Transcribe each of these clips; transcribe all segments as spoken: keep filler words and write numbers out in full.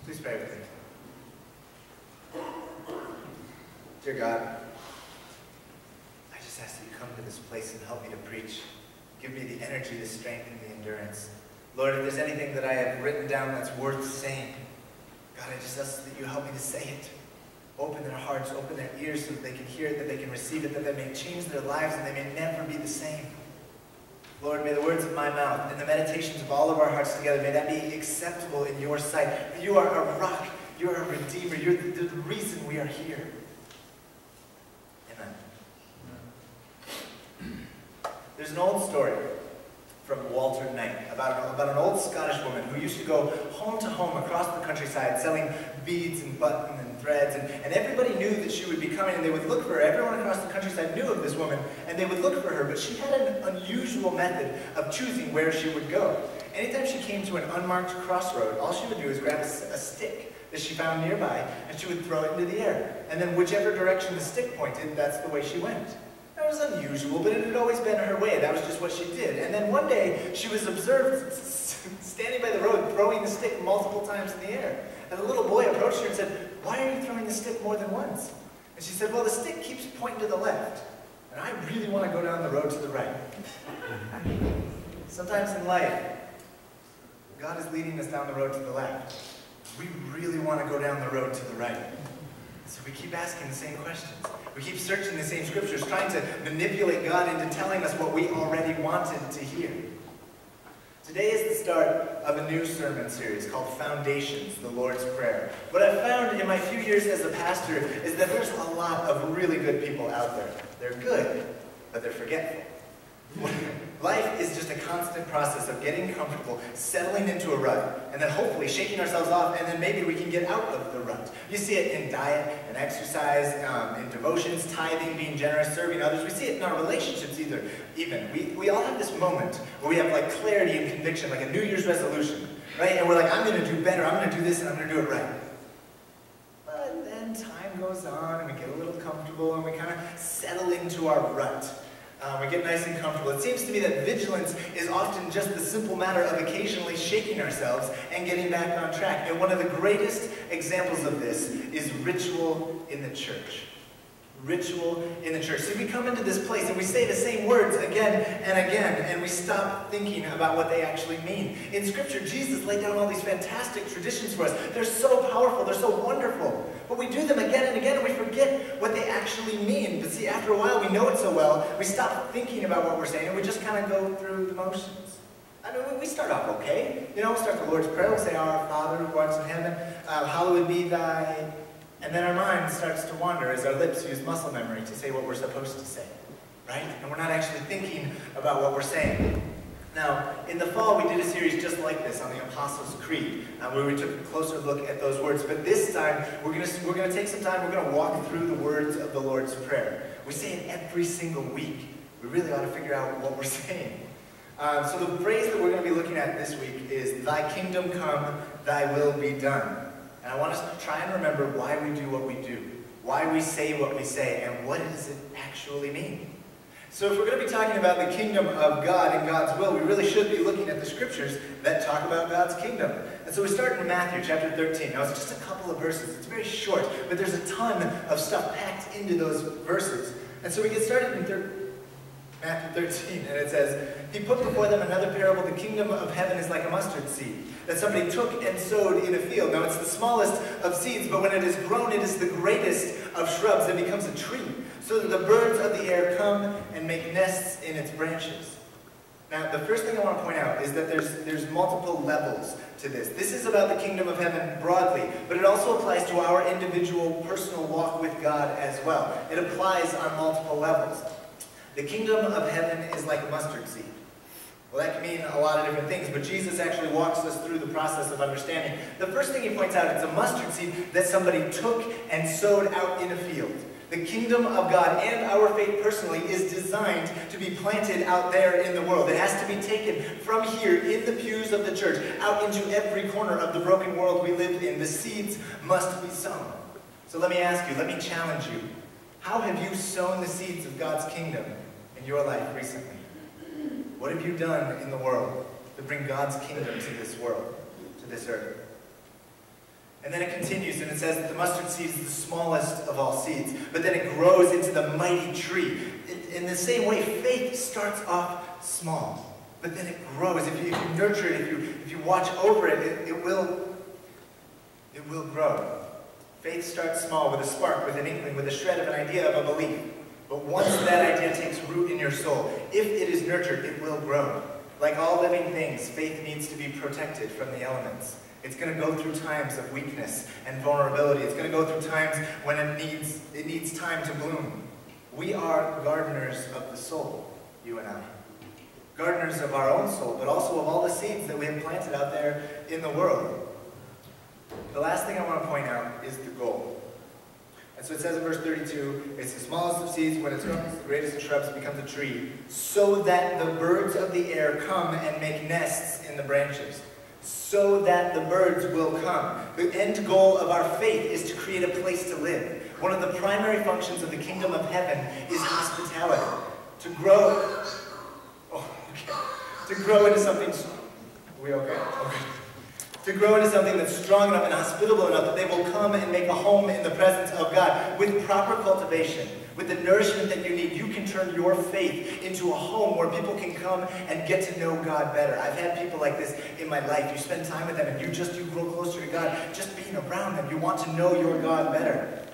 Please pray with me. Dear God, I just ask that you come to this place and help me to preach. Give me the energy, the strength, and the endurance. Lord, if there's anything that I have written down that's worth saying, God, I just ask that you help me to say it. Open their hearts, open their ears so that they can hear it, that they can receive it, that they may change their lives and they may never be the same. Lord, may the words of my mouth and the meditations of all of our hearts together, may that be acceptable in your sight. For you are a rock, you are a redeemer, you're the, the reason we are here. Amen. There's an old story from Walter Knight about, about an old Scottish woman who used to go home to home across the countryside selling beads and buttons and threads, and, and everybody knew that she would be coming, and they would look for her. Everyone across the countryside knew of this woman, and they would look for her, but she had an unusual method of choosing where she would go. Anytime she came to an unmarked crossroad, all she would do is grab a, a stick that she found nearby, and she would throw it into the air. And then whichever direction the stick pointed, that's the way she went. That was unusual, but it had always been her way. That was just what she did. And then one day, she was observed standing by the road, throwing the stick multiple times in the air. And the little boy approached her and said, "Why are you throwing the stick more than once?" And she said, "Well, the stick keeps pointing to the left, and I really want to go down the road to the right." Sometimes in life, God is leading us down the road to the left. We really want to go down the road to the right. So we keep asking the same questions. We keep searching the same scriptures, trying to manipulate God into telling us what we already wanted to hear. Today is the start of a new sermon series called Foundations, the Lord's Prayer. What I've found in my few years as a pastor is that there's a lot of really good people out there. They're good, but they're forgetful. Life is just a constant process of getting comfortable, settling into a rut, and then hopefully shaking ourselves off, and then maybe we can get out of the rut. You see it in diet and exercise, um, in devotions, tithing, being generous, serving others. We see it in our relationships either. Even. We, we all have this moment where we have like clarity and conviction, like a New Year's resolution, right? And we're like, I'm going to do better, I'm going to do this, and I'm going to do it right. But then time goes on, and we get a little comfortable, and we kind of settle into our rut. Um, we get nice and comfortable. It seems to me that vigilance is often just the simple matter of occasionally shaking ourselves and getting back on track. And one of the greatest examples of this is ritual in the church. Ritual in the church. See, we come into this place and we say the same words again and again, and we stop thinking about what they actually mean. In Scripture, Jesus laid down all these fantastic traditions for us. They're so powerful, they're so wonderful. But we do them again and again, and we forget what they actually mean. But see, after a while, we know it so well, we stop thinking about what we're saying, and we just kind of go through the motions. I mean, we start off okay. You know, we start the Lord's Prayer, we'll say, "Our Father who art in heaven, uh, hallowed be thy..." And then our mind starts to wander as our lips use muscle memory to say what we're supposed to say, right? And we're not actually thinking about what we're saying. Now, in the fall, we did a series just like this on the Apostles' Creed, uh, where we took a closer look at those words. But this time, we're going to we're going to take some time, we're going to walk through the words of the Lord's Prayer. We say it every single week. We really ought to figure out what we're saying. Um, so the phrase that we're going to be looking at this week is, "Thy kingdom come, thy will be done." And I want us to try and remember why we do what we do, why we say what we say, and what does it actually mean. So if we're going to be talking about the kingdom of God and God's will, we really should be looking at the scriptures that talk about God's kingdom. And so we start in Matthew chapter thirteen. Now it's just a couple of verses. It's very short, but there's a ton of stuff packed into those verses. And so we get started in thir Matthew thirteen, and it says, "He put before them another parable. The kingdom of heaven is like a mustard seed that somebody took and sowed in a field. Now it's the smallest of seeds, but when it is grown, it is the greatest of shrubs and becomes a tree, so that the birds of the air come and make nests in its branches." Now, the first thing I want to point out is that there's, there's multiple levels to this. This is about the kingdom of heaven broadly, but it also applies to our individual personal walk with God as well. It applies on multiple levels. The kingdom of heaven is like a mustard seed. Well, that can mean a lot of different things, but Jesus actually walks us through the process of understanding. The first thing he points out is a mustard seed that somebody took and sowed out in a field. The kingdom of God and our faith personally is designed to be planted out there in the world. It has to be taken from here in the pews of the church out into every corner of the broken world we live in. The seeds must be sown. So let me ask you, let me challenge you. How have you sown the seeds of God's kingdom in your life recently? What have you done in the world to bring God's kingdom to this world, to this earth? And then it continues and it says that the mustard seed is the smallest of all seeds, but then it grows into the mighty tree. In the same way, faith starts off small, but then it grows. If you, if you nurture it, if you, if you watch over it, it, it will, it will grow. Faith starts small with a spark, with an inkling, with a shred of an idea of a belief. But once that idea takes root in your soul, if it is nurtured, it will grow. Like all living things, faith needs to be protected from the elements. It's going to go through times of weakness and vulnerability. It's going to go through times when it needs, it needs time to bloom. We are gardeners of the soul, you and I. Gardeners of our own soul, but also of all the seeds that we have planted out there in the world. The last thing I want to point out is the goal. And so it says in verse thirty-two, it's the smallest of seeds, when it's grown, it's the greatest of shrubs, becomes a tree, so that the birds of the air come and make nests in the branches. So that the birds will come. The end goal of our faith is to create a place to live. One of the primary functions of the kingdom of heaven is hospitality. To grow, oh, okay. To grow into something, are we okay? Okay. To grow into something that's strong enough and hospitable enough that they will come and make a home in the presence of God. With proper cultivation, with the nourishment that you need, you can turn your faith into a home where people can come and get to know God better. I've had people like this in my life. You spend time with them and you just, you grow closer to God just being around them. You want to know your God better.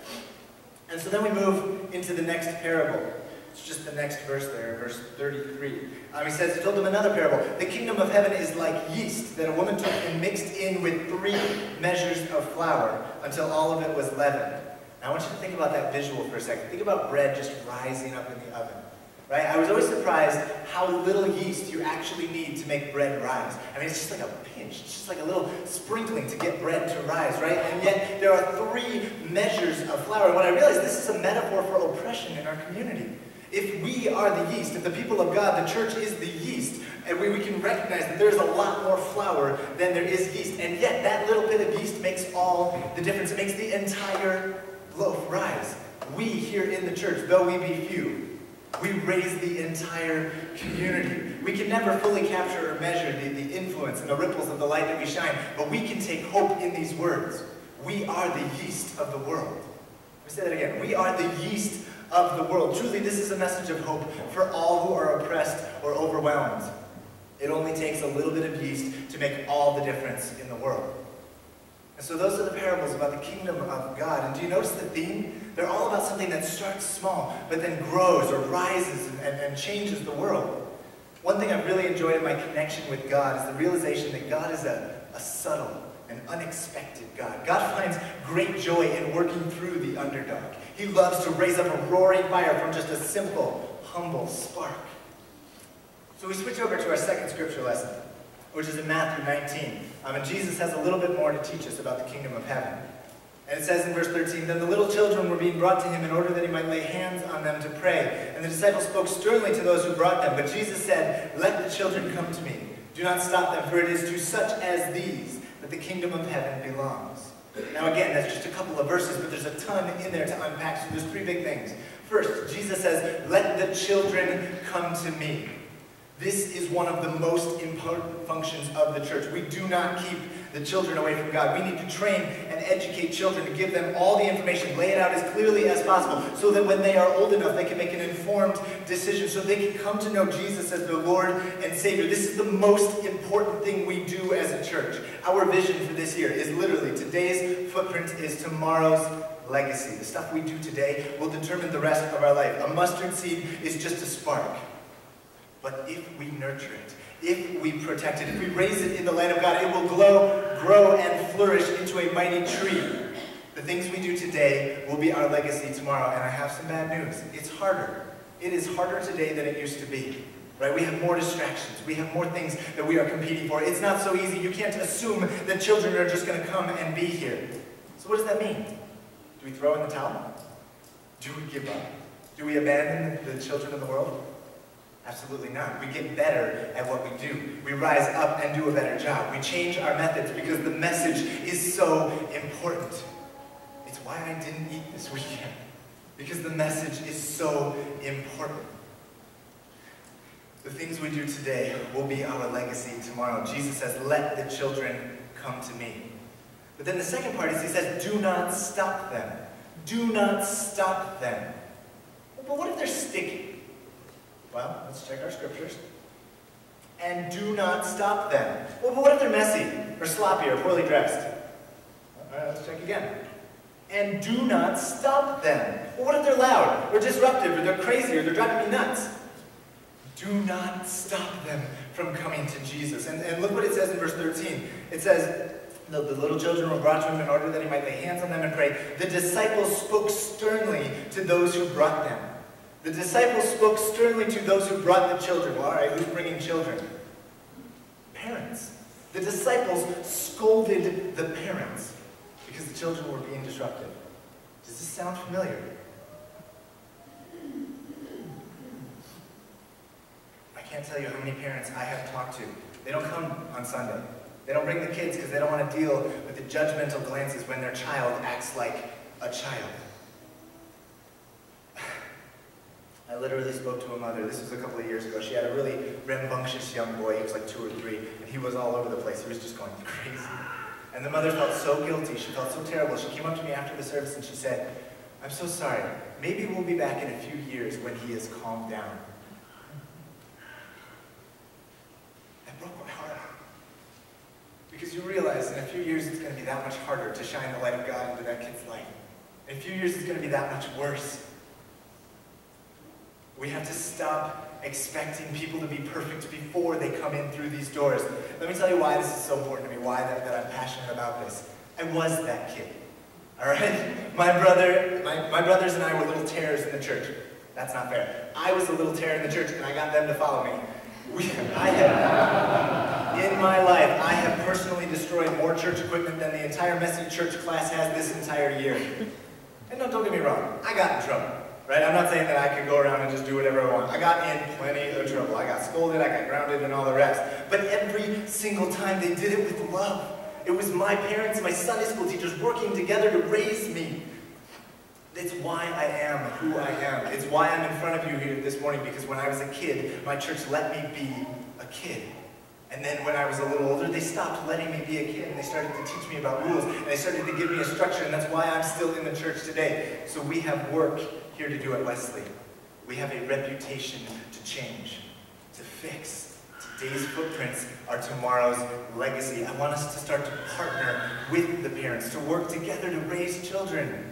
And so then we move into the next parable. It's just the next verse there, verse thirty-three. Um, he says, he told them another parable. The kingdom of heaven is like yeast that a woman took and mixed in with three measures of flour until all of it was leavened. Now I want you to think about that visual for a second. Think about bread just rising up in the oven. Right? I was always surprised how little yeast you actually need to make bread rise. I mean, it's just like a pinch. It's just like a little sprinkling to get bread to rise, right? And yet there are three measures of flour. And what I realized, this is a metaphor for oppression in our community. If we are the yeast, if the people of God, the church is the yeast, and we, we can recognize that there's a lot more flour than there is yeast, and yet that little bit of yeast makes all the difference. It makes the entire loaf rise. We here in the church, though we be few, we raise the entire community. We can never fully capture or measure the, the influence and the ripples of the light that we shine, but we can take hope in these words. We are the yeast of the world. Let me say that again. We are the yeast of the world. Truly, this is a message of hope for all who are oppressed or overwhelmed. It only takes a little bit of yeast to make all the difference in the world. And so those are the parables about the kingdom of God. And do you notice the theme? They're all about something that starts small, but then grows or rises and, and changes the world. One thing I've really enjoyed in my connection with God is the realization that God is a, a subtle and unexpected God. God finds great joy in working through the underdog. He loves to raise up a roaring fire from just a simple, humble spark. So we switch over to our second scripture lesson, which is in Matthew nineteen. Um, and Jesus has a little bit more to teach us about the kingdom of heaven. And it says in verse thirteen, then the little children were being brought to him in order that he might lay hands on them to pray. And the disciples spoke sternly to those who brought them. But Jesus said, let the children come to me. Do not stop them, for it is to such as these that the kingdom of heaven belongs. Now again, that's just a couple of verses, but there's a ton in there to unpack, so there's three big things. First, Jesus says, let the children come to me. This is one of the most important functions of the church. We do not keep the children away from God. We need to train and educate children to give them all the information, lay it out as clearly as possible, so that when they are old enough, they can make an informed decision, so they can come to know Jesus as their Lord and Savior. This is the most important thing we do as a church. Our vision for this year is literally, today's footprint is tomorrow's legacy. The stuff we do today will determine the rest of our life. A mustard seed is just a spark. But if we nurture it, if we protect it, if we raise it in the land of God, it will glow, grow, and flourish into a mighty tree. The things we do today will be our legacy tomorrow. And I have some bad news. It's harder. It is harder today than it used to be. Right? We have more distractions. We have more things that we are competing for. It's not so easy. You can't assume that children are just going to come and be here. So what does that mean? Do we throw in the towel? Do we give up? Do we abandon the children of the world? Absolutely not. We get better at what we do. We rise up and do a better job. We change our methods because the message is so important. It's why I didn't eat this weekend. Because the message is so important. The things we do today will be our legacy tomorrow. Jesus says, let the children come to me. But then the second part is he says, do not stop them. Do not stop them. But what if they're sticky? Well, let's check our scriptures. And do not stop them. Well, but what if they're messy, or sloppy, or poorly dressed? All right, let's check again. And do not stop them. Well, what if they're loud, or disruptive, or they're crazy, or they're driving me nuts? Do not stop them from coming to Jesus. And, and look what it says in verse thirteen. It says, the, the little children were brought to him in order that he might lay hands on them and pray. The disciples spoke sternly to those who brought them. The disciples spoke sternly to those who brought the children. Well, all right, who's bringing children? Parents. The disciples scolded the parents because the children were being disruptive. Does this sound familiar? I can't tell you how many parents I have talked to. They don't come on Sunday. They don't bring the kids because they don't want to deal with the judgmental glances when their child acts like a child. I literally spoke to a mother. This was a couple of years ago. She had a really rambunctious young boy. He was like two or three, and he was all over the place. He was just going crazy. And the mother felt so guilty. She felt so terrible. She came up to me after the service and she said, I'm so sorry. Maybe we'll be back in a few years when he has calmed down. That broke my heart. Because you realize in a few years it's going to be that much harder to shine the light of God into that kid's life. In a few years it's going to be that much worse. We have to stop expecting people to be perfect before they come in through these doors. Let me tell you why this is so important to me, why that, that I'm passionate about this. I was that kid, all right? My brother, my, my brothers and I were little terrors in the church. That's not fair. I was a little terror in the church, and I got them to follow me. We, I have, in my life, I have personally destroyed more church equipment than the entire message church class has this entire year. And no, don't get me wrong, I got in trouble. Right? I'm not saying that I could go around and just do whatever I want. I got in plenty of trouble. I got scolded, I got grounded, and all the rest. But every single time they did it with love. It was my parents, my Sunday school teachers working together to raise me. It's why I am who I am. It's why I'm in front of you here this morning, because when I was a kid, my church let me be a kid. And then when I was a little older, they stopped letting me be a kid, and they started to teach me about rules, and they started to give me a structure, and that's why I'm still in the church today. So we have work here to do at Wesley. We have a reputation to change, to fix. Today's footprints are tomorrow's legacy. I want us to start to partner with the parents, to work together to raise children.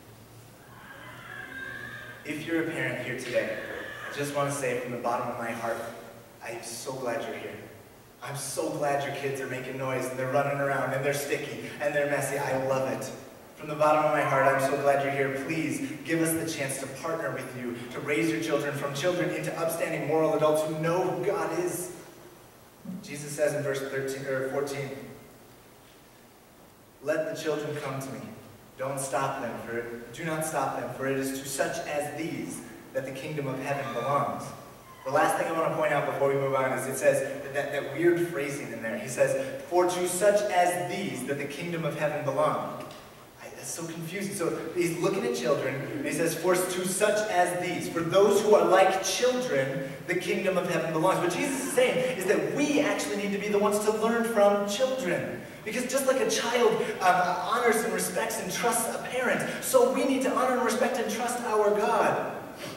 If you're a parent here today, I just want to say from the bottom of my heart, I'm so glad you're here. I'm so glad your kids are making noise, and they're running around, and they're sticky, and they're messy. I love it. From the bottom of my heart, I'm so glad you're here. Please give us the chance to partner with you, to raise your children from children into upstanding moral adults who know who God is. Jesus says in verse thirteen or fourteen, let the children come to me. Don't stop them, for it, do not stop them, for it is to such as these that the kingdom of heaven belongs. The last thing I want to point out before we move on is it says, that, that weird phrasing in there. He says, for to such as these that the kingdom of heaven belongs. That's so confusing. So he's looking at children, and he says, for to such as these, for those who are like children, the kingdom of heaven belongs. What Jesus is saying is that we actually need to be the ones to learn from children. Because just like a child um, honors and respects and trusts a parent, so we need to honor and respect and trust our God.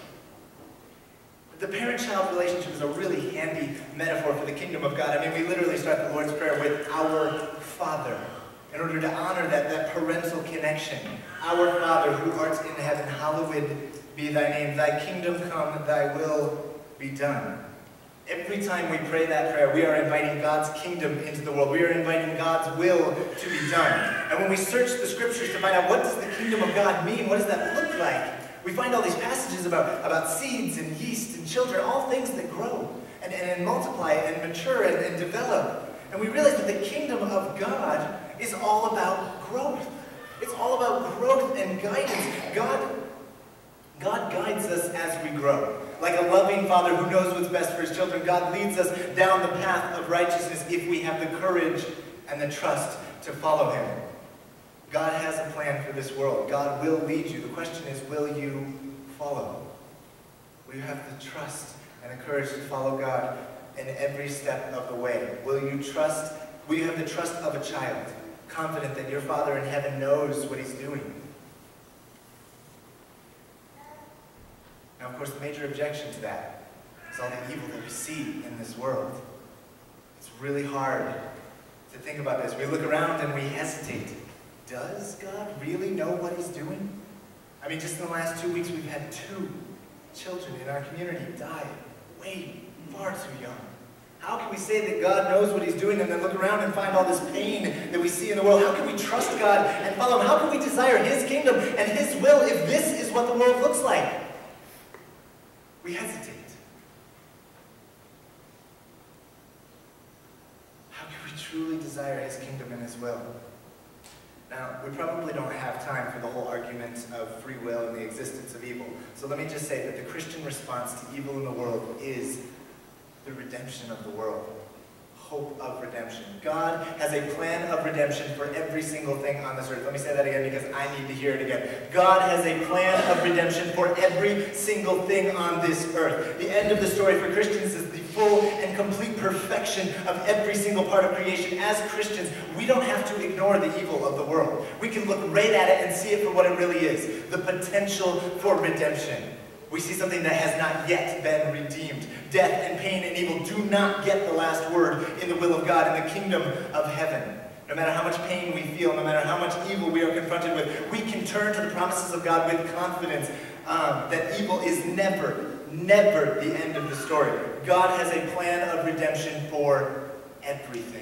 The parent-child relationship is a really handy metaphor for the kingdom of God. I mean, we literally start the Lord's Prayer with our Father, in order to honor that, that parental connection. Our Father, who art in heaven, hallowed be thy name. Thy kingdom come, thy will be done. Every time we pray that prayer, we are inviting God's kingdom into the world. We are inviting God's will to be done. And when we search the scriptures to find out what does the kingdom of God mean, what does that look like, we find all these passages about, about seeds and yeast and children, all things that grow and, and, and multiply and mature and, and develop. And we realize that the kingdom of God is all about growth. It's all about growth and guidance. God, God guides us as we grow. Like a loving father who knows what's best for his children, God leads us down the path of righteousness if we have the courage and the trust to follow him. God has a plan for this world. God will lead you. The question is, will you follow? Will you have the trust and the courage to follow God in every step of the way? Will you trust, will you have the trust of a child? confident that your Father in heaven knows what he's doing. Now, of course, the major objection to that is all the evil that we see in this world. It's really hard to think about this. We look around and we hesitate. Does God really know what he's doing? I mean, just in the last two weeks, we've had two children in our community die way far too young. How can we say that God knows what he's doing and then look around and find all this pain that we see in the world? How can we trust God and follow him? How can we desire his kingdom and his will if this is what the world looks like? We hesitate. How can we truly desire his kingdom and his will? Now, we probably don't have time for the whole argument of free will and the existence of evil. So let me just say that the Christian response to evil in the world is the redemption of the world. Hope of redemption. God has a plan of redemption for every single thing on this earth. Let me say that again because I need to hear it again. God has a plan of redemption for every single thing on this earth. The end of the story for Christians is the full and complete perfection of every single part of creation. As Christians, we don't have to ignore the evil of the world. We can look right at it and see it for what it really is. The potential for redemption. We see something that has not yet been redeemed. Death and pain and evil do not get the last word in the will of God in the kingdom of heaven. No matter how much pain we feel, no matter how much evil we are confronted with, we can turn to the promises of God with confidence um, that evil is never, never the end of the story. God has a plan of redemption for everything.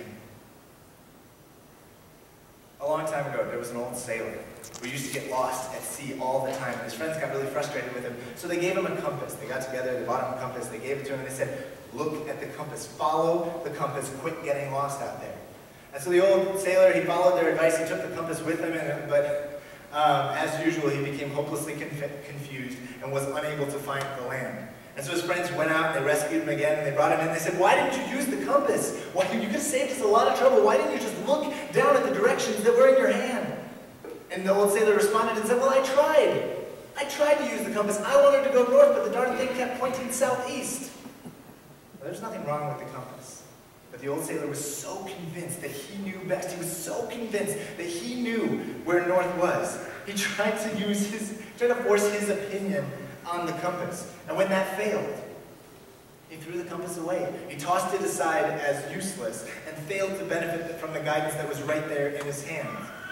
A long time ago, there was an old sailor who used to get lost at sea all the time. And his friends got really frustrated with him, so they gave him a compass. They got together, they bought him a compass, they gave it to him, and they said, look at the compass, follow the compass, quit getting lost out there. And so the old sailor, he followed their advice, he took the compass with him, and, but um, as usual, he became hopelessly conf confused and was unable to find the land. And so his friends went out and they rescued him again and they brought him in and they said, why didn't you use the compass? Why, you could have saved us a lot of trouble. Why didn't you just look down at the directions that were in your hand? And the old sailor responded and said, well, I tried. I tried to use the compass. I wanted to go north, but the darn thing kept pointing southeast. Well, there's nothing wrong with the compass. But the old sailor was so convinced that he knew best. He was so convinced that he knew where north was. He tried to use his, tried to force his opinion on the compass. And when that failed, he threw the compass away. He tossed it aside as useless and failed to benefit from the guidance that was right there in his hand.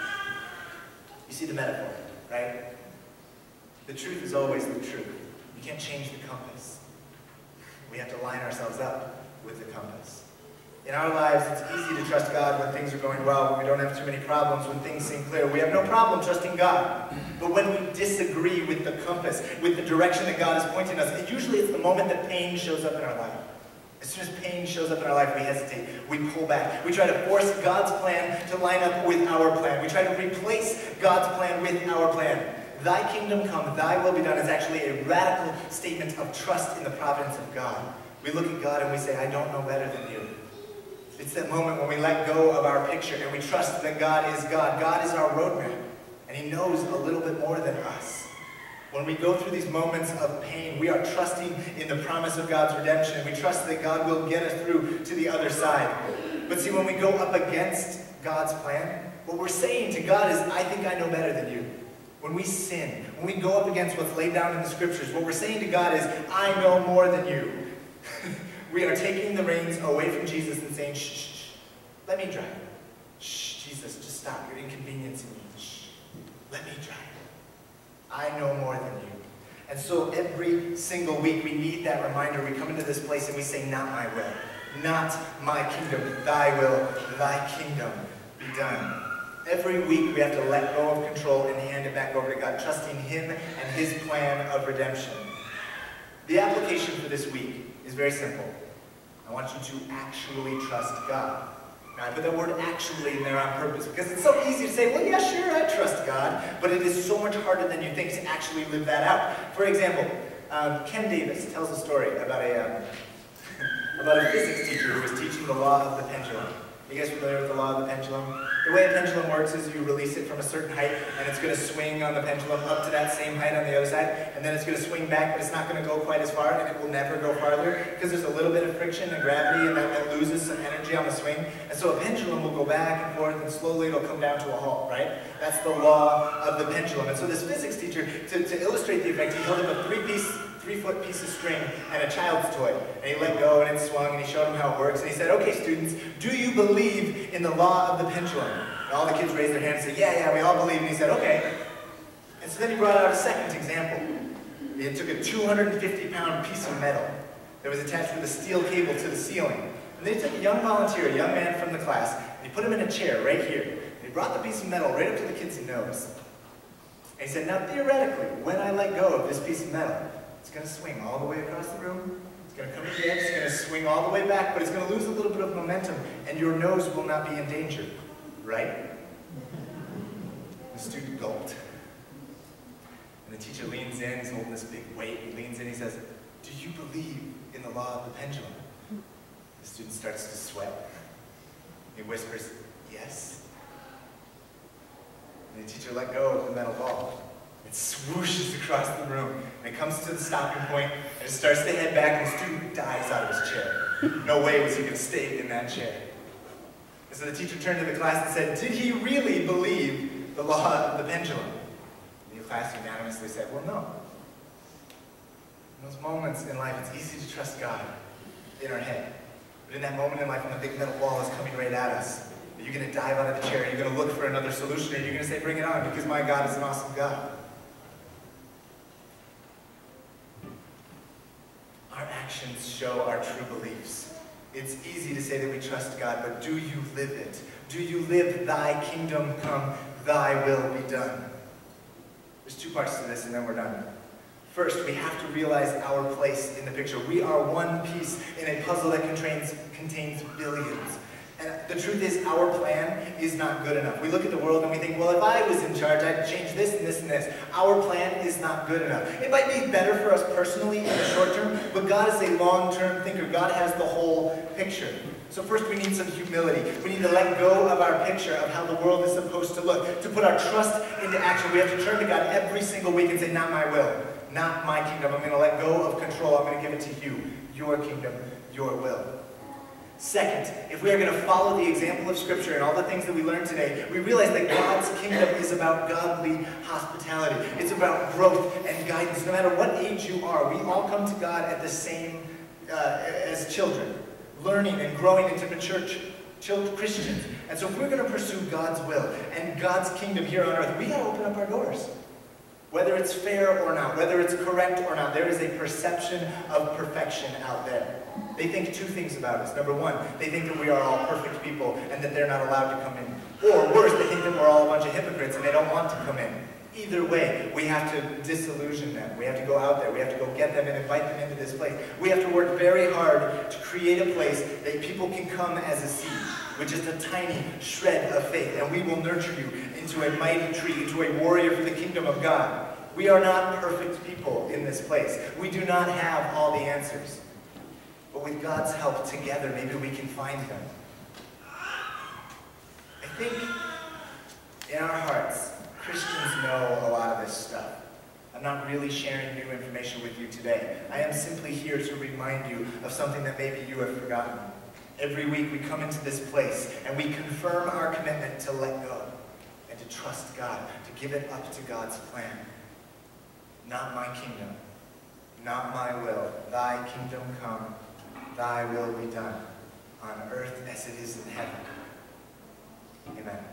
You see the metaphor, right? The truth is always the truth. You can't change the compass. We have to line ourselves up with the compass. In our lives, it's easy to trust God when things are going well, when we don't have too many problems, when things seem clear. We have no problem trusting God. But when we disagree with the compass, with the direction that God is pointing us, usually it's the moment that pain shows up in our life. As soon as pain shows up in our life, we hesitate. We pull back. We try to force God's plan to line up with our plan. We try to replace God's plan with our plan. Thy kingdom come, thy will be done is actually a radical statement of trust in the providence of God. We look at God and we say, I don't know better than you. It's that moment when we let go of our picture and we trust that God is God. God is our roadmap, and he knows a little bit more than us. When we go through these moments of pain, we are trusting in the promise of God's redemption, and we trust that God will get us through to the other side. But see, when we go up against God's plan, what we're saying to God is, I think I know better than you. When we sin, when we go up against what's laid down in the scriptures, what we're saying to God is, I know more than you. We are taking the reins away from Jesus and saying, shh, shh, shh, let me drive. Shh, Jesus, just stop. You're inconveniencing me. Shh, let me drive. I know more than you. And so every single week we need that reminder. We come into this place and we say, not my will, not my kingdom, thy will, thy kingdom be done. Every week we have to let go of control and hand it back over to God, trusting him and his plan of redemption. The application for this week is very simple. I want you to actually trust God. Now, I put that word actually in there on purpose because it's so easy to say, well, yeah, sure, I trust God, but it is so much harder than you think to actually live that out. For example, um, Ken Davis tells a story about a, um, about a physics teacher who was teaching the law of the pendulum. You guys familiar with the law of the pendulum? The way a pendulum works is you release it from a certain height, and it's going to swing on the pendulum up to that same height on the other side, and then it's going to swing back, but it's not going to go quite as far, and it will never go farther, because there's a little bit of friction and gravity, and that, that loses some energy on the swing. And so a pendulum will go back and forth, and slowly it'll come down to a halt, right? That's the law of the pendulum. And so this physics teacher, to, to illustrate the effect, he held up a three-piece three-foot piece of string and a child's toy. And he let go and it swung and he showed them how it works. And he said, okay, students, do you believe in the law of the pendulum? And all the kids raised their hands and said, yeah, yeah, we all believe. And he said, okay. And so then he brought out a second example. He took a two hundred fifty pound piece of metal that was attached with a steel cable to the ceiling. And then he took a young volunteer, a young man from the class, and he put him in a chair right here. And he brought the piece of metal right up to the kid's nose. And he said, now theoretically, when I let go of this piece of metal, it's going to swing all the way across the room. It's going to come to the edge. It's going to swing all the way back, but it's going to lose a little bit of momentum, and your nose will not be in danger, right? The student gulped. And the teacher leans in. He's holding this big weight. He leans in. He says, do you believe in the law of the pendulum? The student starts to sweat. He whispers, yes. And the teacher let go of the metal ball. It swooshes across the room, and it comes to the stopping point, and it starts to head back, and the student dives out of his chair. No way was he going to stay in that chair. And so the teacher turned to the class and said, did he really believe the law of the pendulum? And the class unanimously said, well, no. In those moments in life, it's easy to trust God in our head. But in that moment in life when the big metal ball is coming right at us, are you going to dive out of the chair? Are you going to look for another solution? Or are you going to say, bring it on, because my God is an awesome God? Our actions show our true beliefs. It's easy to say that we trust God, but do you live it? Do you live thy kingdom come, thy will be done? There's two parts to this, and then we're done. First, we have to realize our place in the picture. We are one piece in a puzzle that contains, contains billions. And the truth is, our plan is not good enough. We look at the world and we think, well, if I was in charge, I'd change this and this and this. Our plan is not good enough. It might be better for us personally in the short term, but God is a long-term thinker. God has the whole picture. So first we need some humility. We need to let go of our picture of how the world is supposed to look. To put our trust into action, we have to turn to God every single week and say, not my will, not my kingdom. I'm going to let go of control. I'm going to give it to you. Your kingdom, your will. Second, if we are going to follow the example of Scripture and all the things that we learned today, we realize that God's kingdom is about godly hospitality. It's about growth and guidance. No matter what age you are, we all come to God at the same, uh, as children, learning and growing into mature children, Christians. And so if we're going to pursue God's will and God's kingdom here on earth, we got to open up our doors. Whether it's fair or not, whether it's correct or not, there is a perception of perfection out there. They think two things about us. Number one, they think that we are all perfect people and that they're not allowed to come in. Or worse, they think that we're all a bunch of hypocrites and they don't want to come in. Either way, we have to disillusion them. We have to go out there. We have to go get them and invite them into this place. We have to work very hard to create a place that people can come as a seed, with just a tiny shred of faith, and we will nurture you into a mighty tree, into a warrior for the kingdom of God. We are not perfect people in this place. We do not have all the answers. But with God's help together, maybe we can find them. I think in our hearts, Christians know a lot of this stuff. I'm not really sharing new information with you today. I am simply here to remind you of something that maybe you have forgotten. Every week we come into this place and we confirm our commitment to let go and to trust God, to give it up to God's plan. Not my kingdom, not my will. Thy kingdom come, thy will be done, on earth as it is in heaven. Amen.